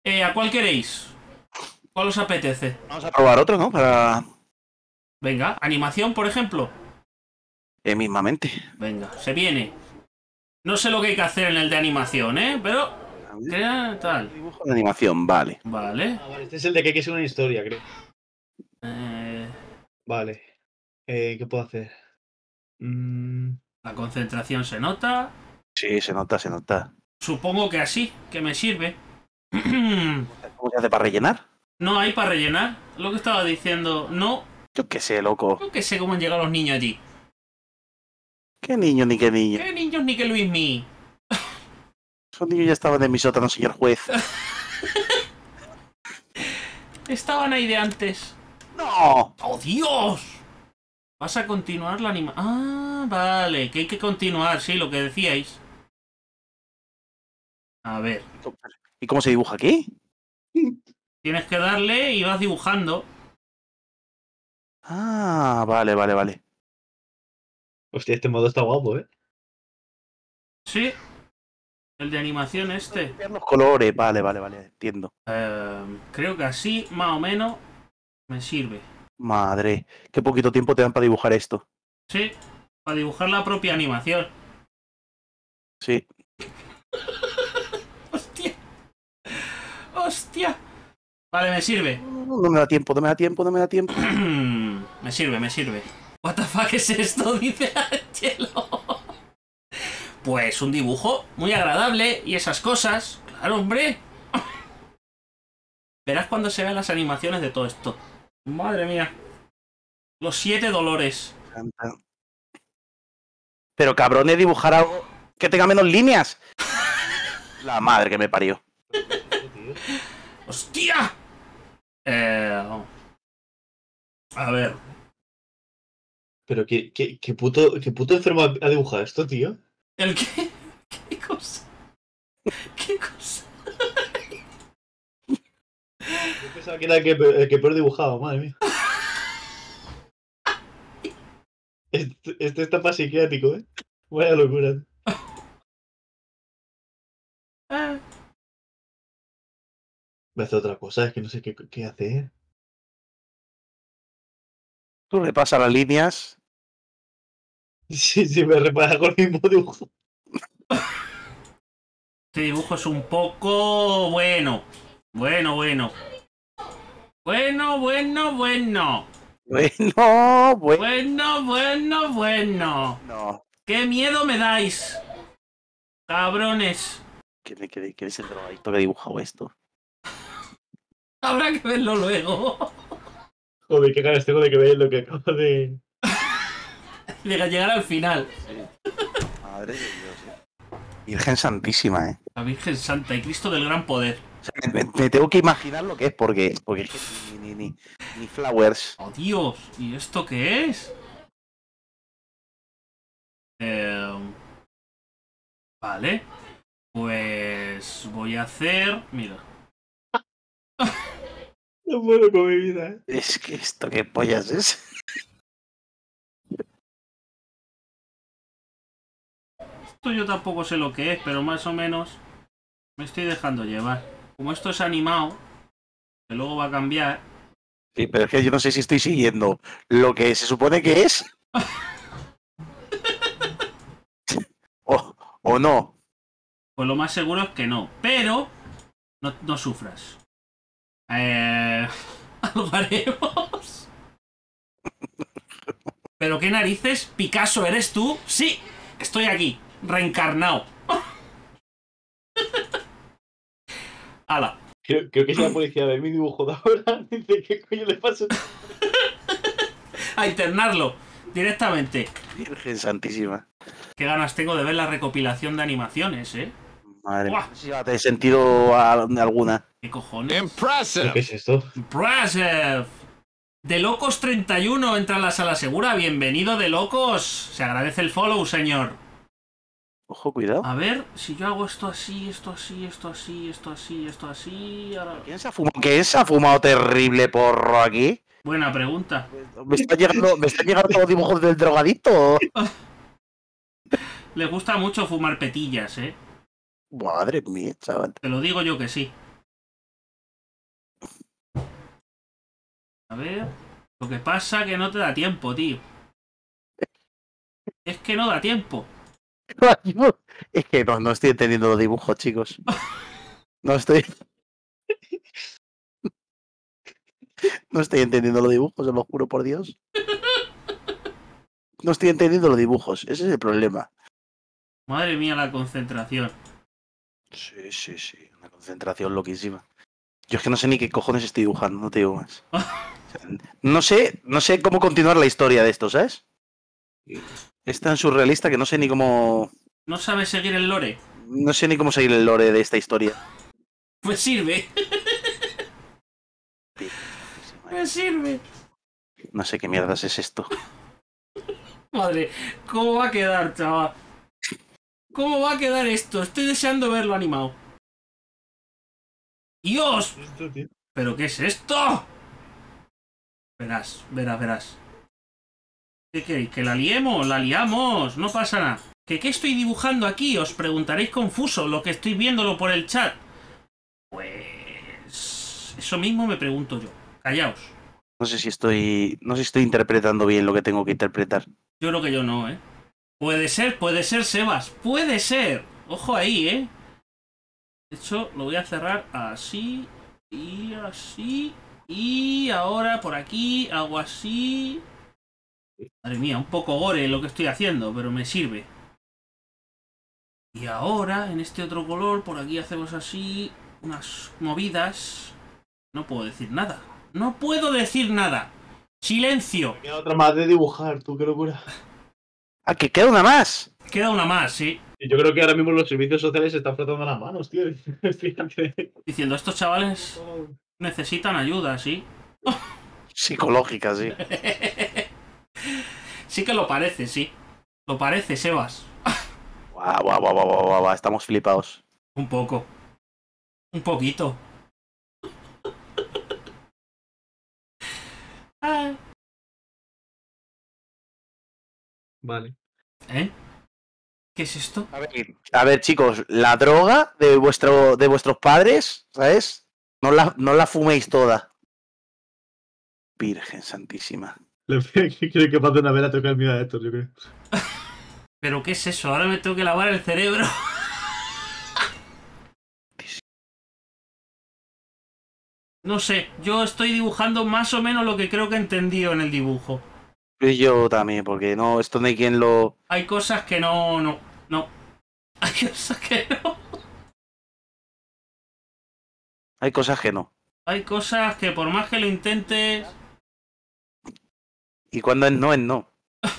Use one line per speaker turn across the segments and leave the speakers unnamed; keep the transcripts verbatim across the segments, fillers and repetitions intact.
Eh, ¿a cuál queréis? ¿Cuál os apetece?
Vamos a probar otro, ¿no? Para...
Venga, animación, por ejemplo.
Eh, mismamente.
Venga, se viene. No sé lo que hay que hacer en el de animación, ¿eh? Pero... Crea tal.
Dibujo de animación, vale.
Vale.
Ah, vale, este es el de que hay que ser una historia, creo.
Eh...
Vale. Eh, ¿Qué puedo hacer? Mm...
La concentración se nota.
Sí, se nota, se nota.
Supongo que así, que me sirve.
¿Cómo se hace para rellenar?
No hay para rellenar. Lo que estaba diciendo, no.
Yo qué sé, loco.
Yo que sé cómo han llegado los niños allí.
¿Qué niño ni qué niño?
¿Qué niños ni qué Luismi?
Esos niños ya estaban en mi sótano, señor juez.
Estaban ahí de antes.
¡No!
¡Oh, Dios! ¿Vas a continuar la anima... Ah, vale, que hay que continuar, sí, lo que decíais. A ver.
¿Y cómo se dibuja aquí?
Tienes que darle y vas dibujando.
Ah, vale, vale, vale.
Hostia, este modo está guapo, ¿eh?
Sí. El de animación este.
Los colores, vale, vale, vale, entiendo.
Eh, creo que así, más o menos, me sirve.
Madre, qué poquito tiempo te dan para dibujar esto.
Sí, para dibujar la propia animación.
Sí.
¡Hostia! ¡Hostia! Vale, me sirve.
No, no me da tiempo, no me da tiempo, no me da tiempo.
Me sirve, me sirve. ¿What the fuck es esto? Dice Angelo. Pues un dibujo muy agradable y esas cosas. Claro, hombre. Verás cuando se vean las animaciones de todo esto. Madre mía. Los siete dolores.
Pero cabrones, dibujar algo que tenga menos líneas. La madre que me parió.
¡Hostia! Eh... A ver.
Pero qué, qué, qué, puto, qué puto enfermo ha dibujado esto, tío.
¿El qué? ¿Qué cosa? ¿Qué cosa?
Yo pensaba que era el que, el que peor dibujaba, madre mía. Este, este está para psiquiátrico, ¿eh? Vaya locura.
Ah.
Me hace otra cosa, es que no sé qué, qué hacer.
Tú repasas las líneas.
Sí, sí, me repara con el mismo dibujo.
Este dibujo es un poco bueno. Bueno, bueno. Bueno, bueno, bueno.
Bueno, bueno.
Bueno, bueno, bueno.
No.
¡Qué miedo me dais! Cabrones.
¿Quién es el drogadicto que ha dibujado esto?
Habrá que verlo luego.
Joder, qué ganas tengo de que veáis lo que acabo de...
De llegar al final.
Sí. Madre de Dios, eh. Virgen Santísima, eh.
La Virgen Santa y Cristo del Gran Poder.
O sea, me, me tengo que imaginar lo que es, porque, porque es que ni, ni, ni, ni flowers.
¡Oh, Dios! ¿Y esto qué es? Eh... Vale. Pues voy a hacer... Mira.
No puedo con mi vida, ¿eh?
Es que esto qué pollas es.
Esto yo tampoco sé lo que es, pero más o menos me estoy dejando llevar. Como esto es animado, que luego va a cambiar.
Sí, pero es que yo no sé si estoy siguiendo lo que se supone que es. o, o no.
Pues lo más seguro es que no. Pero no, no sufras. Eh... Algo haremos. ¿Pero qué narices? ¿Picasso eres tú? Sí, estoy aquí, reencarnado. ¡Hala!
Creo, creo que es la policía de mi dibujo de ahora. Dice, ¿qué coño le pasa?
A internarlo directamente.
Virgen Santísima.
Qué ganas tengo de ver la recopilación de animaciones, ¿eh?
Madre
Buah.
mía, no sé si va a tener sentido a, a alguna.
¿Qué cojones?
Impressive.
¿Qué es esto?
Impressive. De Locos treinta y uno entra a la sala segura. Bienvenido, De Locos. Se agradece el follow, señor.
Ojo, cuidado.
A ver, si yo hago esto así, esto así, esto así, esto así, esto así... Ahora...
¿Quién se ha fumado? ¿Quién se ha fumado terrible porro aquí?
Buena pregunta.
¿Me están llegando, me están llegando todos los dibujos del drogadicto?
Les gusta mucho fumar petillas, ¿eh?
Madre mía, chaval.
Te lo digo yo que sí. A ver. Lo que pasa que no te da tiempo, tío. Es que no da tiempo.
Es que no, no estoy entendiendo los dibujos, chicos. No estoy. No estoy entendiendo los dibujos, se lo juro por Dios. No estoy entendiendo los dibujos, ese es el problema.
Madre mía, la concentración.
Sí, sí, sí, una concentración loquísima. Yo es que no sé ni qué cojones estoy dibujando, no te digo más. O sea, no sé, no sé cómo continuar la historia de esto, ¿sabes? Es tan surrealista que no sé ni cómo.
¿No sabes seguir el lore?
No sé ni cómo seguir el lore de esta historia.
Pues sirve. Me sirve.
No sé qué mierdas es esto.
Madre, ¿cómo va a quedar, chaval? ¿Cómo va a quedar esto? Estoy deseando verlo animado. ¡Dios!
Esto, tío.
¿Pero qué es esto? Verás, verás, verás. ¿Qué queréis? ¿Que la liemos? ¡La liamos! No pasa nada. ¿Que qué estoy dibujando aquí? Os preguntaréis confuso lo que estoy viéndolo por el chat. Pues... eso mismo me pregunto yo. Callaos.
No sé si estoy. No sé si estoy interpretando bien lo que tengo que interpretar.
Yo creo que yo no, ¿eh? Puede ser, puede ser, Sebas. Puede ser. Ojo ahí, ¿eh? De hecho, lo voy a cerrar así. Y así. Y ahora por aquí hago así. Madre mía, un poco gore lo que estoy haciendo, pero me sirve. Y ahora, en este otro color, por aquí hacemos así. Unas movidas. No puedo decir nada. No puedo decir nada. Silencio.
Me queda otra más de dibujar, tú, qué locura.
¡Ah, que queda una más!
Queda una más, sí.
Y yo creo que ahora mismo los servicios sociales se están frotando las manos, tío. Fíjate.
Diciendo, estos chavales necesitan ayuda, ¿sí?
Psicológica, sí.
Sí que lo parece, sí. Lo parece, Sebas.
Guau, guau, guau, guau, guau, guau, estamos flipados.
Un poco. Un poquito. Ah.
Vale.
¿Eh? ¿Qué es esto?
A ver, a ver, chicos, la droga de vuestro, de vuestros padres, ¿sabes? No la, no la fuméis toda. Virgen Santísima.
Le quiero que pase una vela a tocar el mío a esto, yo creo.
¿Pero qué es eso? Ahora me tengo que lavar el cerebro. No sé, yo estoy dibujando más o menos lo que creo que he entendido en el dibujo.
Y yo también, porque no, esto no hay quien lo.
Hay cosas que no, no, no. Hay cosas que no.
Hay cosas que no.
Hay cosas que por más que lo intentes...
Y cuando es no, es no.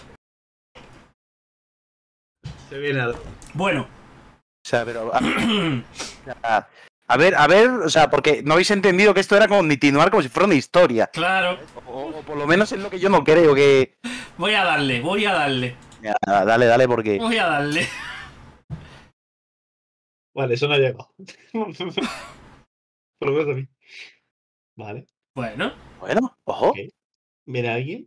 Se viene algo.
Bueno.
O sea, pero. A, a ver, a ver, o sea, porque no habéis entendido que esto era continuar como si fuera una historia.
Claro.
O, o por lo menos es lo que yo no creo que.
Voy a darle, voy a darle.
Ya, dale, dale, porque.
Voy a darle.
Vale, eso no ha llegado. Por lo menos a mí. Vale.
Bueno.
Bueno, ojo.
Ok. ¿Viene alguien?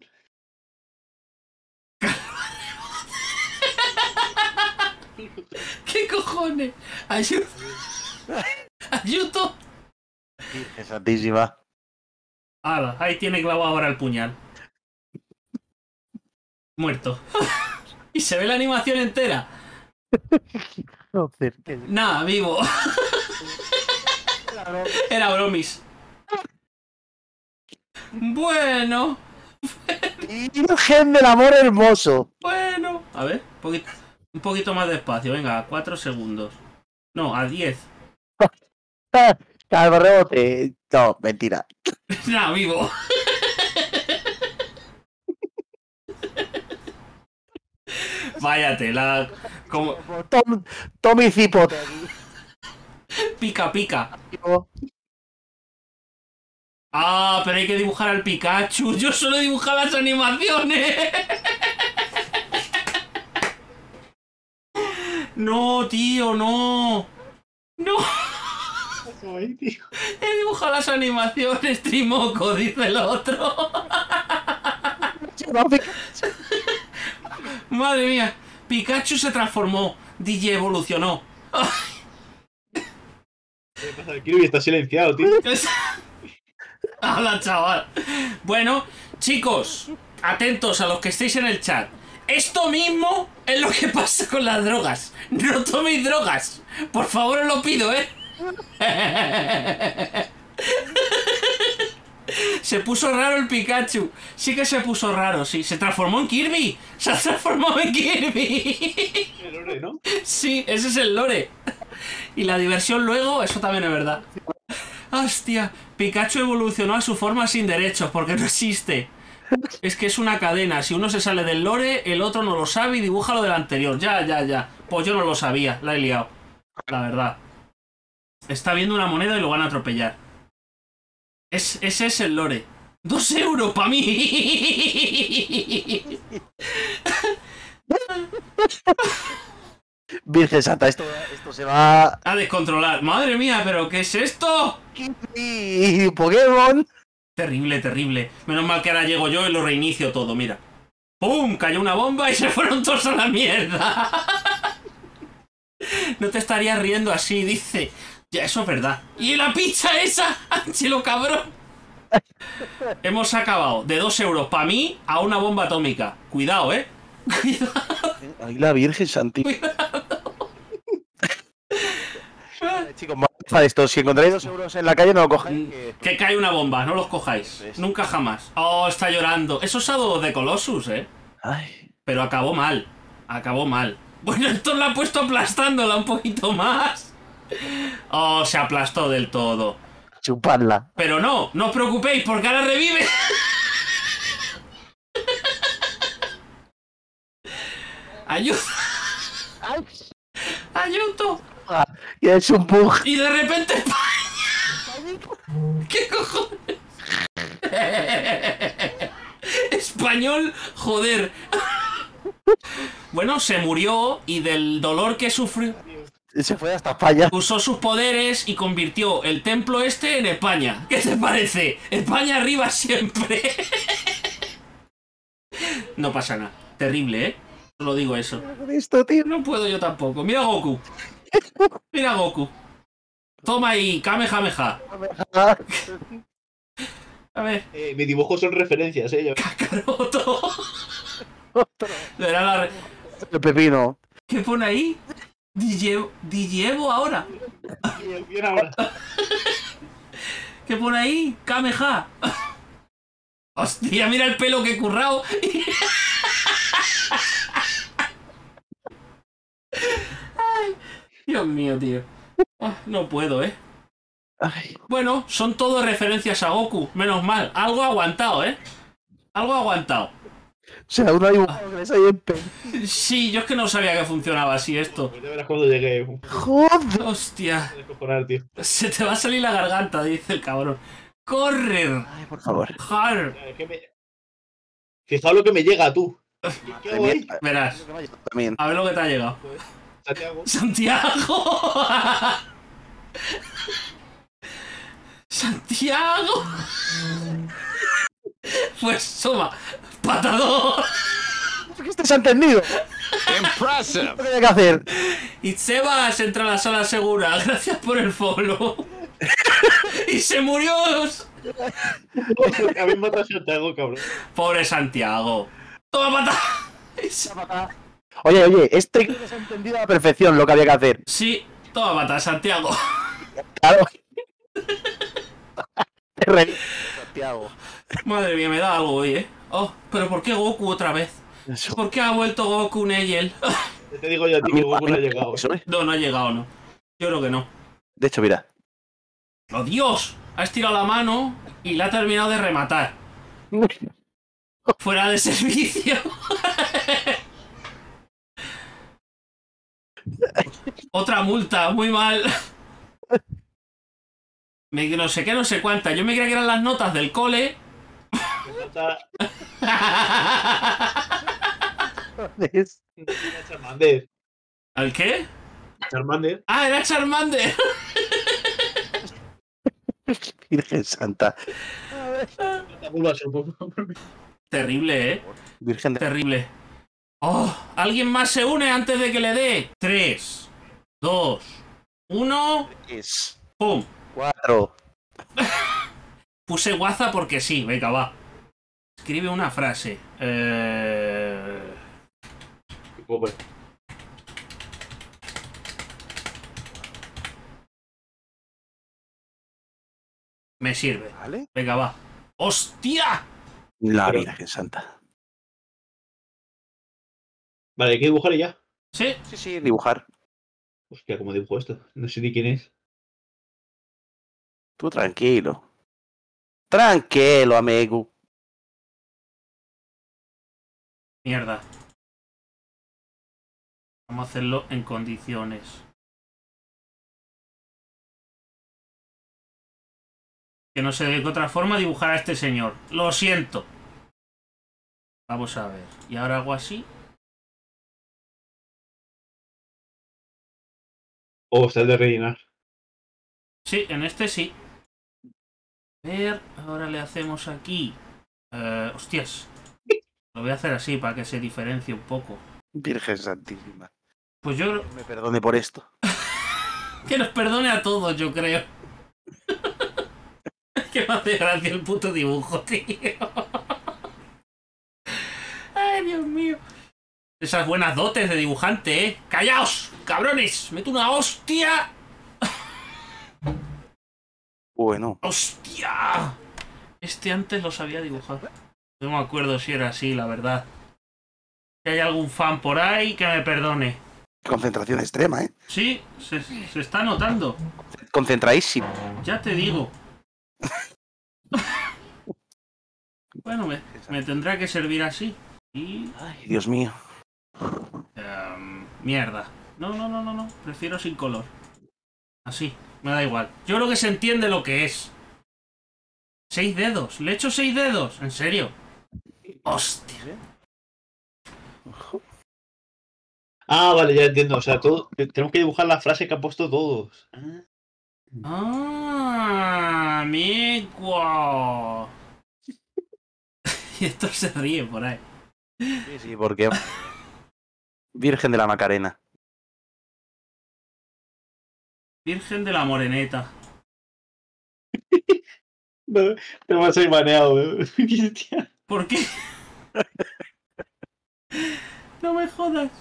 ¿Qué cojones? Ayuda. Ayuto.
Virgen Santísima.
Hala, ahí tiene clavado ahora el puñal. Muerto. Y se ve la animación entera.
Joder, qué-
Nada, vivo. Era bromis. Bueno,
Virgen del amor hermoso.
bueno. A ver, un poquito, un poquito más despacio. Venga, a cuatro segundos. No, a diez.
Calvo rebote. No, mentira.
Nada, vivo. Váyate, la... Como...
Tom, Tommy Cipote aquí.
Pica, pica. Ah, pero hay que dibujar al Pikachu. Yo solo he dibujado las animaciones. No, tío, no. No.
Ay, tío.
He dibujado las animaciones, Trimoco, dice el otro. Madre mía. Pikachu se transformó. D J evolucionó.
¿Qué pasa? Kirby está silenciado, tío.
Hola, chaval. Bueno, chicos, atentos a los que estéis en el chat. Esto mismo es lo que pasa con las drogas. No toméis drogas. Por favor, os lo pido, ¿eh? Se puso raro el Pikachu. Sí que se puso raro, sí. Se transformó en Kirby. Se ha transformado en Kirby.
El lore, ¿no?
Sí, ese es el lore. Y la diversión luego, eso también es verdad. Hostia, Pikachu evolucionó a su forma sin derechos, porque no existe. Es que es una cadena. Si uno se sale del lore, el otro no lo sabe y dibuja lo del anterior. Ya, ya, ya. Pues yo no lo sabía, la he liado. La verdad. Está viendo una moneda y lo van a atropellar. Es, ese es el lore. ¡Dos euros para mí!
Virgen Santa, esto, esto se va...
A descontrolar. ¡Madre mía! ¿Pero qué es esto?
Y Pokémon.
Terrible, terrible. Menos mal que ahora llego yo y lo reinicio todo, mira. ¡Pum! Cayó una bomba y se fueron todos a la mierda. No te estarías riendo así, dice. Ya, eso es verdad. ¡Y la pizza esa! ¡Anchelo, cabrón! Hemos acabado de dos euros para mí a una bomba atómica. Cuidado, ¿eh? Cuidado.
Ay, la Virgen Santísima. Chicos, para esto, si encontráis dos euros en la calle, no lo cojáis. Que...
que cae una bomba, no los cojáis. Nunca jamás. Oh, está llorando. Eso es Shadow de Colossus, ¿eh?
Ay.
Pero acabó mal. Acabó mal. Bueno, esto lo ha puesto aplastándola un poquito más. Oh, se aplastó del todo.
Chupadla.
Pero no, no os preocupéis, porque ahora revive. Ayuda. Ayuda.
Y es un bug.
Y de repente España. ¿Qué cojones? Español, joder. Bueno, se murió y del dolor que sufrió
Se fue hasta España.
usó sus poderes y convirtió el templo este en España. ¿Qué te parece? España arriba siempre. No pasa nada. Terrible, ¿eh? Solo digo eso.
Esto, tío.
No puedo yo tampoco. Mira a Goku. Mira a Goku. Toma ahí, Kamehameha. A ver.
Eh, mis dibujos son referencias, eh.
Kakaroto. Verá la re...
El pepino.
¿Qué pone ahí? Digievo, Digievo ahora.
Bien, bien ahora.
¿Qué pone ahí? Kameha. Hostia, mira el pelo que he currado. Ay, Dios mío, tío. Ah, no puedo, ¿eh?
Ay.
Bueno, son todo referencias a Goku. Menos mal. Algo ha aguantado, ¿eh? Algo ha aguantado.
O sea, uno dibujado que les hay en pe...
Sí, yo es que no sabía que funcionaba así esto.
Pues ya verás cuando llegue.
Joder.
Hostia.
Descojonar, tío.
Se te va a salir la garganta, dice el cabrón. ¡Correr!
Ay, por favor.
¡Jar!
Es que me... Fijaos lo que me llega, tú. ¿Qué hago ahí?
Verás.
También.
A ver lo que te ha llegado.
Santiago.
¡Santiago! ¡Santiago! Pues toma, patador.
¿Qué este se ha entendido?
Impressive.
¿Qué hay que hacer?
Y Sebas entra a la sala segura. Gracias por el follow. Y se murió.
A mí me mata Santiago, cabrón.
Pobre Santiago. Toma patada.
Oye, oye, este creo que se ha entendido a la perfección lo que había que hacer.
Sí, toma patada, Santiago.
Claro. Te reí. Santiago.
Madre mía, me da algo hoy, ¿eh? Oh, pero ¿por qué Goku otra vez?
Eso.
¿Por qué ha vuelto Goku Neyel?
Ya te digo yo a ti
A mí-
que
a
Goku
mí
no ha
no-
llegado.
eso, ¿eh?
No, no ha llegado, no. Yo creo que no.
De hecho, mira.
¡Oh, Dios! Ha estirado la mano y la ha terminado de rematar. Fuera de servicio. Otra multa, muy mal. Me, no sé qué, no sé cuánta. Yo me creía que eran las notas del cole.
Me falta
Es-
Charmander.
¿Al qué?
Charmander.
Ah, era Charmander.
Virgen Santa.
Terrible, ¿eh?
Virgen de...
Terrible. Oh, ¿alguien más se une antes de que le dé? Tres, dos, uno.
Es...
¡Pum!
Cuatro.
Puse WhatsApp porque sí, venga, va. Escribe una frase. Eh...
Joder.
Me sirve.
¿Vale?
Venga, va. ¡Hostia!
La
Pero-
Virgen Santa.
Vale, hay que dibujar y ya.
Sí.
Sí, sí, dibujar.
Hostia, ¿cómo dibujo esto? No sé ni quién es.
Tú tranquilo. Tranquilo, amigo.
Mierda. Vamos a hacerlo en condiciones. Que no sé de qué otra forma dibujar a este señor. Lo siento. Vamos a ver. Y ahora hago así.
Oh, está el de rellenar.
Sí, en este sí. A ver, ahora le hacemos aquí. Eh, hostias. Lo voy a hacer así para que se diferencie un poco.
Virgen Santísima.
Pues yo creo
Que me perdone por esto.
que nos perdone a todos, yo creo. Que me hace gracia el puto dibujo, tío. Ay, Dios mío. Esas buenas dotes de dibujante, ¿eh? ¡Callaos, cabrones! ¡Meto una hostia!
Bueno.
¡Hostia! Este antes lo sabía dibujar. No me acuerdo si era así, la verdad. Si hay algún fan por ahí, que me perdone.
Concentración extrema, ¿eh?
Sí, se, se está notando.
Concentradísimo.
Ya te digo. Bueno, me, me tendrá que servir así. Y...
Ay, Dios mío.
Um, mierda. No, no, no, no, no. Prefiero sin color. Así. Me da igual. Yo creo que se entiende lo que es. Seis dedos. Le he hecho seis dedos. ¿En serio? Hostia.
Ah, vale, ya entiendo. O sea, todo, tenemos que dibujar la frase que han puesto todos. Ah.
Ah, amigo. Y esto se ríe por ahí.
Sí, sí, porque. Virgen de la Macarena.
Virgen de la Moreneta.
No, te vas a ir baneado, ¿eh? Cristian.
¿Por qué? No me jodas.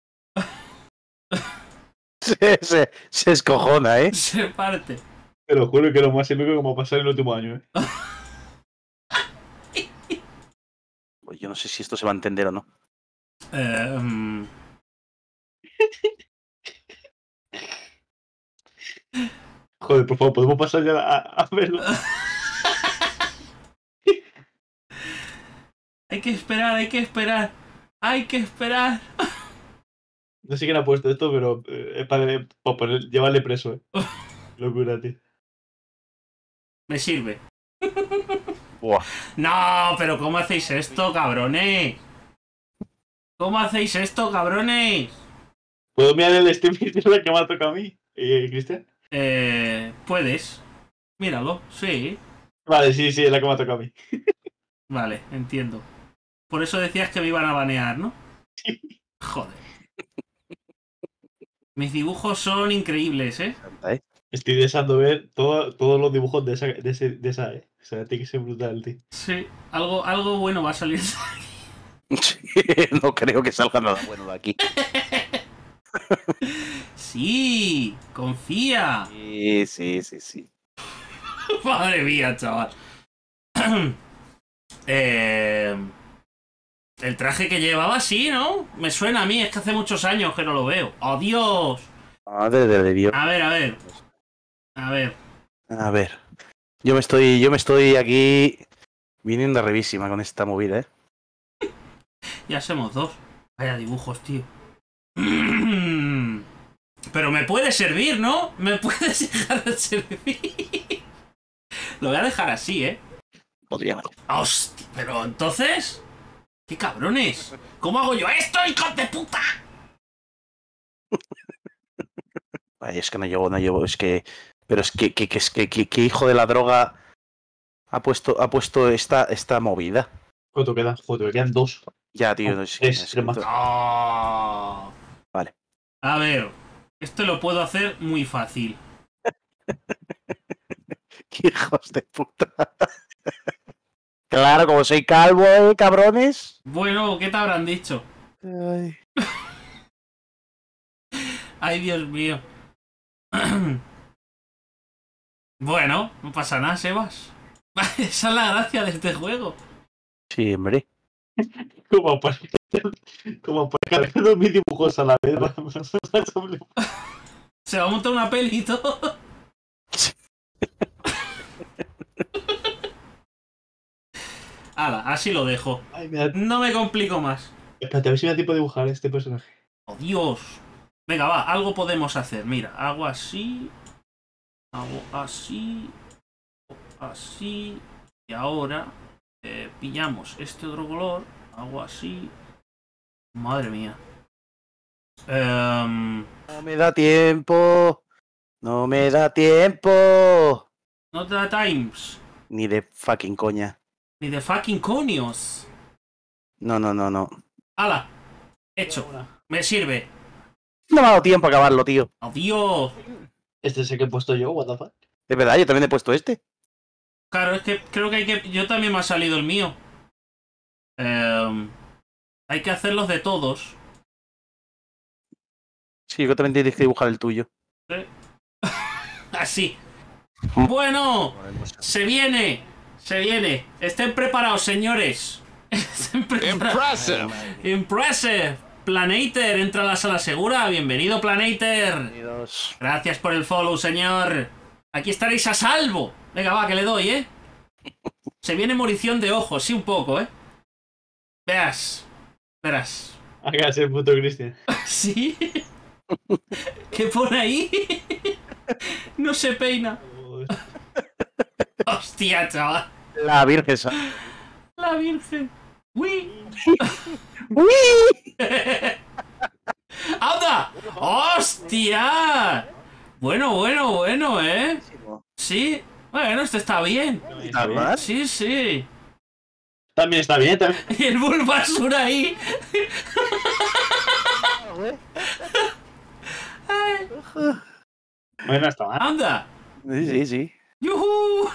Se, se, se escojona, ¿eh?
Se parte.
Te lo juro que es lo más épico que me ha pasado en el último año, ¿eh?
Pues yo no sé si esto se va a entender o no.
Eh, um,
Joder, por favor, ¿podemos pasar ya a, a verlo?
hay que esperar, hay que esperar. Hay que esperar.
No sé quién ha puesto esto, pero eh, es para, para poner, llevarle preso, ¿eh? Locura, tío.
Me sirve.
Buah.
No, pero ¿cómo hacéis esto, cabrones? ¿Cómo hacéis esto, cabrones?
¿Puedo mirar el stream y decir la que me ha tocado a mí, eh, Cristian?
Eh, puedes. Míralo, sí.
Vale, sí, sí, es la que me ha tocado a mí.
Vale, entiendo. Por eso decías que me iban a banear, ¿no? Joder. Mis dibujos son increíbles, ¿eh?
Santa, ¿eh?
Estoy deseando ver todo- todos los dibujos de esa, de, ese, de esa, ¿eh? O sea, tiene que ser brutal, tío.
Sí, algo, algo bueno va a salir.
Sí, no creo que salga nada bueno de aquí.
Sí, confía.
Sí, sí, sí, sí.
Madre mía, chaval. eh, el traje que llevaba, sí, ¿no? Me suena a mí, es que hace muchos años que no lo veo. ¡Adiós!
Madre de Dios.
A ver, a ver. A ver.
A ver. Yo me estoy, yo me estoy aquí viniendo revísima con esta movida, ¿eh?
Ya somos dos. Vaya dibujos, tío. Pero me puede servir, ¿no? Me puedes dejar de servir. Lo voy a dejar así, ¿eh?
Podría valer.
Hostia, pero entonces... ¡Qué cabrones! ¿Cómo hago yo esto, hijos de puta?
Ay, es que no llevo, no llevo, es que. Pero es que, que, que, es que, que, que hijo de la droga ha puesto, ha puesto esta, esta movida.
¿Cuánto quedan? Joder, quedan dos.
Ya, tío,
Oh,
no es que
es,
es
es más.
que-
Oh.
Vale.
A ver, esto lo puedo hacer muy fácil.
¡Qué hijos de puta! Claro, como soy calvo, ¿eh, cabrones?
Bueno, ¿qué te habrán dicho?
Ay.
Ay, Dios mío. Bueno, no pasa nada, Sebas. Esa es la gracia de este juego.
Sí, hombre.
Como para, como para cargar mis dibujos a la vez.
Se va a montar una peli y todo. Hala, así lo dejo.
Ay, me da...
No me complico más.
Espérate, a ver si me da tiempo de dibujar este personaje.
¡Oh, Dios! Venga, va, algo podemos hacer. Mira, hago así. Hago así. Así. Y ahora eh, pillamos este otro color. Hago así. Madre mía. Um,
No me da tiempo. No me da tiempo.
not the times.
Ni de fucking coña.
Ni de fucking conios.
No, no, no, no.
¡Hala! Hecho. Me sirve.
No me ha dado tiempo a acabarlo, tío.
¡Adiós!
Este es el que he puesto yo, what the fuck.
Es verdad, yo también he puesto este.
Claro, es que creo que hay que... Yo también me ha salido el mío. Um, hay que hacerlos de todos.
Sí, yo también tienes que dibujar el tuyo.
Así. Bueno, se viene. Se viene. Estén preparados, señores. Estén preparados.
Impressive.
Impressive. Planater, entra a la sala segura. Bienvenido, Planater.
Bienvenidos.
Gracias por el follow, señor. Aquí estaréis a salvo. Venga, va, que le doy, ¿eh? Se viene morición de ojos, sí, un poco, ¿eh? Veas. Verás.
Acá es el puto Cristian.
¿Sí? ¿Qué pone ahí? No se peina. Hostia, chaval.
La Virgen Santa.
La Virgen. ¡Uy!
¡Uy!
¡Anda! ¡Hostia! Bueno, bueno, bueno, ¿eh? Sí. Bueno, este está bien.
¿Está mal?
Sí, sí.
También está bien, también.
Y el Bulbasur ahí. Ay,
Bueno, está mal.
¡anda!
Sí, sí, sí.
¡Yujú!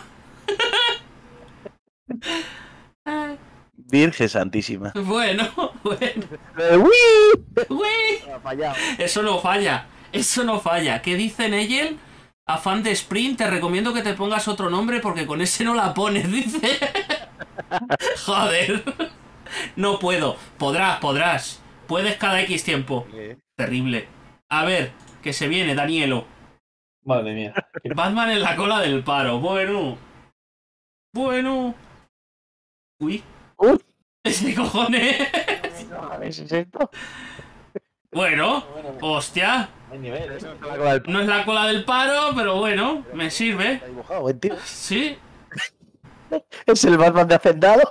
Ay,
Virgen Santísima.
bueno, bueno.
Eh, ¡Uy!
¡Uy!
Ha fallado.
Eso no falla. Eso no falla. ¿Qué dice Neyel? Afán de Sprint, te recomiendo que te pongas otro nombre porque con ese no la pones, dice. Joder. No puedo. Podrás, podrás. Puedes cada X tiempo. Terrible. A ver, que se viene, Danielo.
Madre mía.
Batman en la cola del paro. Bueno. Bueno. Uy.
Uy.
¿Qué cojones?
¿Es esto?
Bueno. Hostia.
Hay nivel, ¿eh?
No es la cola del paro, pero bueno, me sirve.
Está dibujado, buen tío.
Sí.
Es el Batman de Hacendado.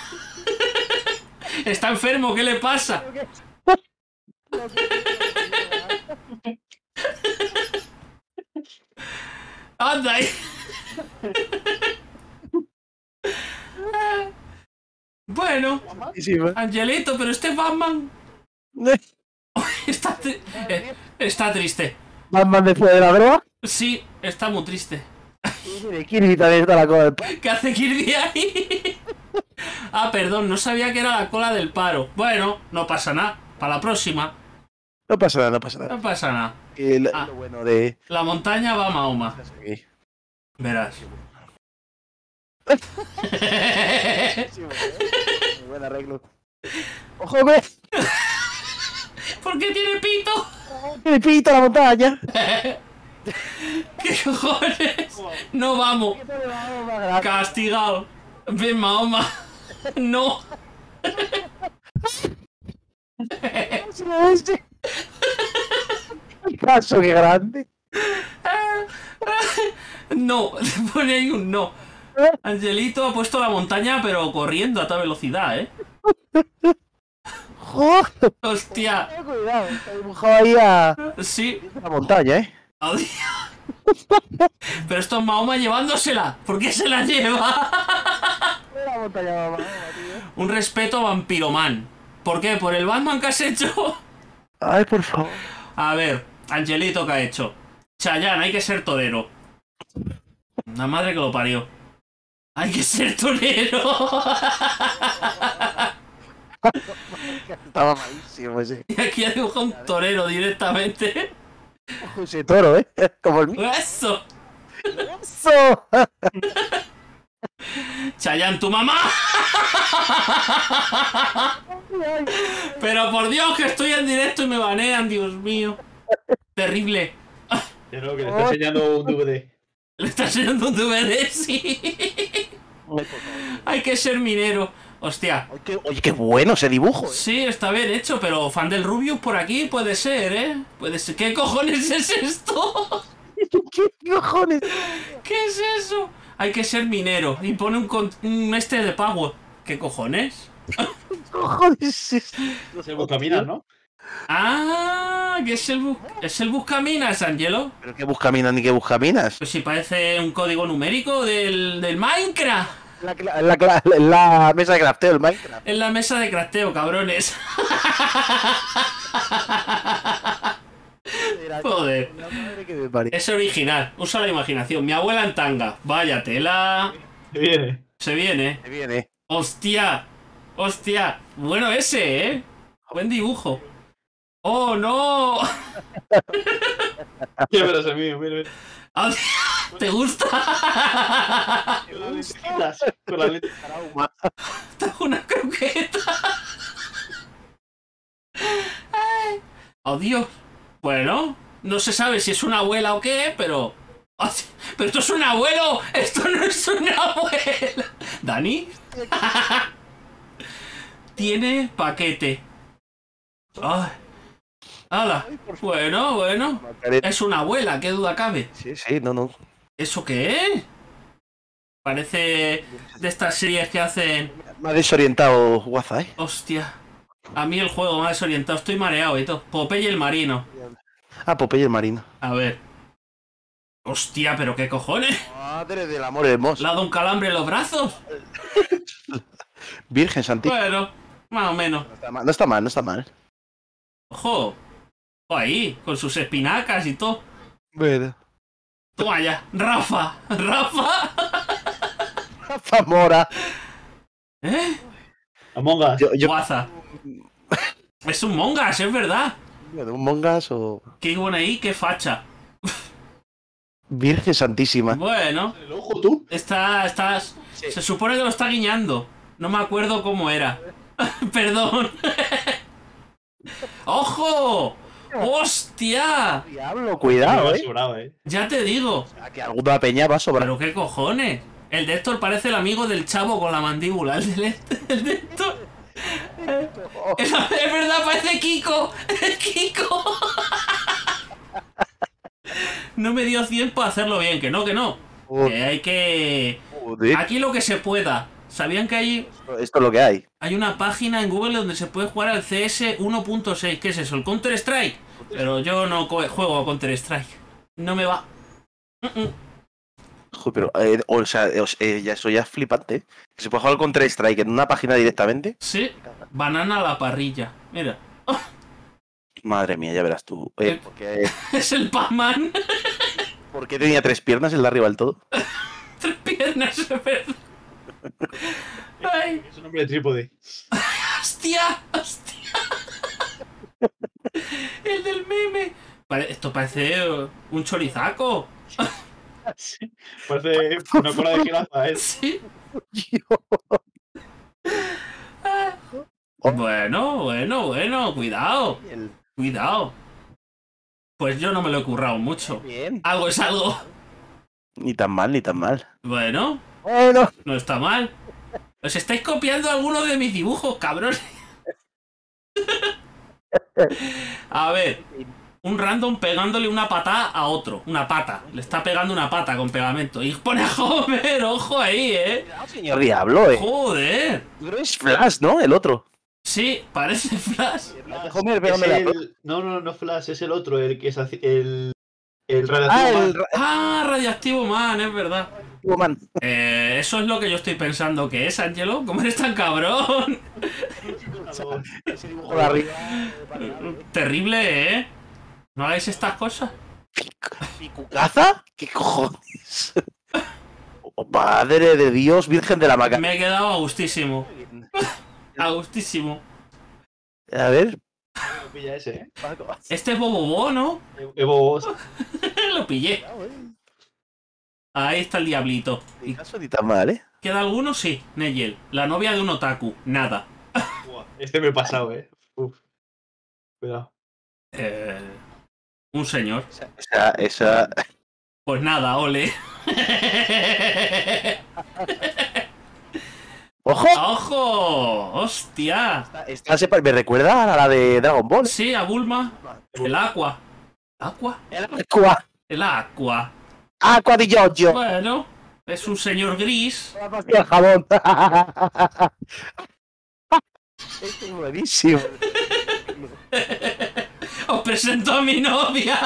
Está enfermo, ¿qué le pasa? Anda ahí. Bueno, Angelito, pero este Batman está, tri- eh, está triste.
Batman después de la droga.
Sí, está muy triste.
Kirby también está la cola del paro.
¿Qué hace Kirby ahí? Ah, perdón, no sabía que era la cola del paro. Bueno, no pasa nada. Para la próxima,
No pasa nada, no pasa nada.
no pasa nada.
Y lo,
Ah.
lo bueno de...
La montaña va a Mahoma. Verás.
Muy buen arreglo. ¡Ojo, ve!
¿Por qué tiene pito?
¡Tiene pito la montaña!
¿Qué cojones? No vamos. Castigado. Ven, Mahoma. No.
¡Qué caso, qué grande!
No. Le pone ahí un no. Angelito ha puesto la montaña, pero corriendo a toda velocidad, ¿eh?
¡Joder!
Hostia.
Cuidado, está dibujado ahí a
Sí.
la montaña, ¿eh?
Adiós. Pero esto es Mahoma llevándosela. ¿Por qué se la lleva?
La montaña va Mahoma, tío.
Un respeto Vampiroman. ¿Por qué? ¿Por el Batman que has hecho?
Ay, por favor.
A ver, Angelito, ¿qué ha hecho? Chayanne, hay que ser torero. La madre que lo parió. Hay que ser torero.
Estaba malísimo ese.
Y aquí ha dibujado un torero directamente.
Ojo, ese toro, ¿eh? Como el mío.
¡Eso!
¡Eso!
¡Chayanne, tu mamá! Pero por Dios, que estoy en directo y me banean, Dios mío. Terrible.
Que no, que le está enseñando un D V D.
Le está enseñando un D V D, sí. Hay que ser minero. Hostia.
Oye, qué, oye, qué bueno ese dibujo. ¿Eh?
Sí, está bien hecho, pero fan del Rubius por aquí puede ser, ¿eh? Puede ser. ¿Qué cojones es esto?
¿Qué cojones?
¿Qué es eso? Hay que ser minero. Y pone un, con- un este de Power. ¿Qué cojones?
¿Qué cojones es esto?
Se buscaminas, ¿no?
Ah, que es el, bus es el buscaminas, Angelo.
¿Pero qué buscaminas ni qué buscaminas?
Pues si parece un código numérico del, del Minecraft.
La, la, la, la, la mesa de crafteo, el Minecraft.
En la mesa de crafteo, cabrones. Joder.
La madre que me parió.
Es original. Usa la imaginación. Mi abuela en tanga. Vaya tela.
Que viene.
Se viene.
Me viene.
Hostia. Hostia. Bueno ese, ¿eh? Buen dibujo. ¡Oh, no!
Ya verás el mío, mira, mira.
Ah, ¿te gusta?
Hostias, con la letra.
Trauma.
Trajo una croqueta. Ay. Oh, Dios. Bueno, no se sabe si es una abuela o qué, pero... ¡Ah, sí! ¡Pero esto es un abuelo! ¡Esto no es una abuela! ¿Dani? Tiene paquete. Ay. ¡Hala! Bueno, bueno. Es una abuela, qué duda cabe.
Sí, sí, no, no.
¿Eso qué es? Parece de estas series que hacen...
Me ha desorientado WhatsApp, ¿eh?
Hostia. A mí el juego me ha desorientado. Estoy mareado y todo. Popeye el marino.
Ah, Popeye el marino.
A ver. Hostia, pero qué cojones.
Madre del amor hermoso.
¿Le ha dado un calambre en los brazos?
Virgen Santísima.
Bueno, más o menos.
No está mal, no está mal, no está mal.
Ojo. Ojo ahí, con sus espinacas y todo.
Bueno.
Toma ya. Rafa. Rafa.
Zamora.
¿Eh?
Among Us.
Yo, yo,
Guaza. Es un mongas, es verdad.
de un mongas o.
Qué bueno ahí, qué facha.
Virgen Santísima.
Bueno.
El ojo, tú.
Está, está,
Sí.
se supone que lo está guiñando. No me acuerdo cómo era. Perdón. ¡Ojo! ¡Hostia!
Diablo, cuidado, eh.
Sobrado, eh.
Ya te digo.
Que alguna peña va a sobrar.
¿Pero qué cojones? El de Héctor parece el amigo del chavo con la mandíbula. El de, el de Héctor. Es, es verdad, parece Kiko. Es Kiko. No me dio tiempo a hacerlo bien. Que no, que no. Que hay que...
Joder,
Aquí lo que se pueda. ¿Sabían que hay,
esto es lo que hay.
hay una página en Google donde se puede jugar al C S uno punto seis? ¿Qué es eso? ¿El Counter Strike? Pero yo no co- juego a Counter Strike. No me va. Mm, mm.
Joder, pero, eh, o sea, eh, os- eh, ya, eso ya es flipante. ¿Eh? Que se puede jugar con Counter Strike en una página directamente.
Sí. Banana a la parrilla. Mira.
Madre mía, ya verás tú. Eh,
Eh.
¿por, qué,
Es el Pac-Man.
por qué tenía tres piernas el de arriba del todo?
Tres piernas, es verdad. Ay,
Es un hombre de trípode.
hostia, hostia. El del meme. Pare- Esto parece eh, un chorizaco.
Sí. Parece una cola de jirafa, eh.
Sí.
Oh.
Bueno, bueno, bueno. Cuidado.
El-
Cuidado. Pues yo no me lo he currado mucho.
Bien.
Algo es algo.
Ni tan mal, ni tan mal.
Bueno,
Bueno.
no está mal. Os estáis copiando algunos de mis dibujos, cabrón. A ver, un random pegándole una patada a otro. Una pata. Le está pegando una pata con pegamento. Y pone a Homer, ojo ahí, eh.
Señor Diablo, eh.
Joder.
Yo creo que es Flash, ¿no? El otro.
Sí, parece Flash.
Homer
Es
pegándole a
el... No, no, no Flash, es el otro, el que es así- el. El
Ah,
radioactivo.
el
Man.
ra-
Ah, Radioactivo Man, es verdad.
Man.
Eh, eso es lo que yo estoy pensando que es, Angelo. ¿Cómo eres tan cabrón?
Ese dibujo de arriba.
Terrible, ¿eh? No hagáis estas cosas.
¿Picucaza? ¿Qué cojones? Oh, madre de Dios, Virgen de la Maca.
Me he quedado a gustísimo. A gustísimo.
A ver.
Lo pilla ese, ¿eh?
Este es Bobobo, ¿no?
Evo,
Lo pillé. Ahí está el diablito.
Ni caso ni tan mal, ¿eh?
¿Queda alguno? Sí, Neyel. La novia de un otaku. Nada.
este me he pasado, ¿eh? Uf. Cuidado.
Eh, un señor.
Esa, esa...
Pues nada, ole.
¡Ojo!
¡Ojo! ¡Hostia!
Esta se pa- me recuerda a la de Dragon Ball.
Sí, a Bulma. El Aqua. ¿Aqua?
El Aqua.
El Aqua.
Aqua di Giorgio.
Bueno, es un señor gris.
El jabón. Esto es buenísimo.
Os presento a mi novia.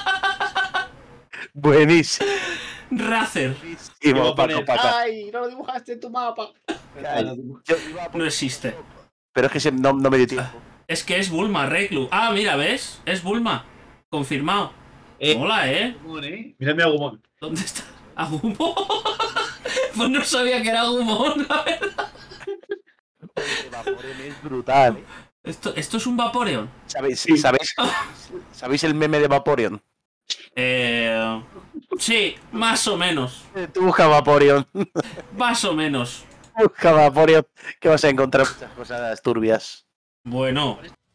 Buenísimo.
Razer.
Buenísimo, Paco, Paco.
¡Ay! No lo dibujaste en tu mapa.
Yo iba a
No existe.
Pero es que se- no, no me dio tiempo.
Es que es Bulma, Reclu. Ah, mira, ¿ves? Es Bulma. Confirmado.
Eh,
Mola, ¿eh?
Agumon, ¿eh? Mírame a Agumon.
¿Dónde está? ¿Agumon? Pues no sabía que era Agumon, la verdad.
El Vaporeon es brutal.
Esto, esto es un Vaporeon.
¿Sabéis, ¿sabéis, ¿Sabéis el meme de Vaporeon?
Eh, sí, más o menos.
Tú busca Vaporeon.
Más o menos.
Busca Vaporeon. Que vas a encontrar muchas cosas turbias.
Bueno,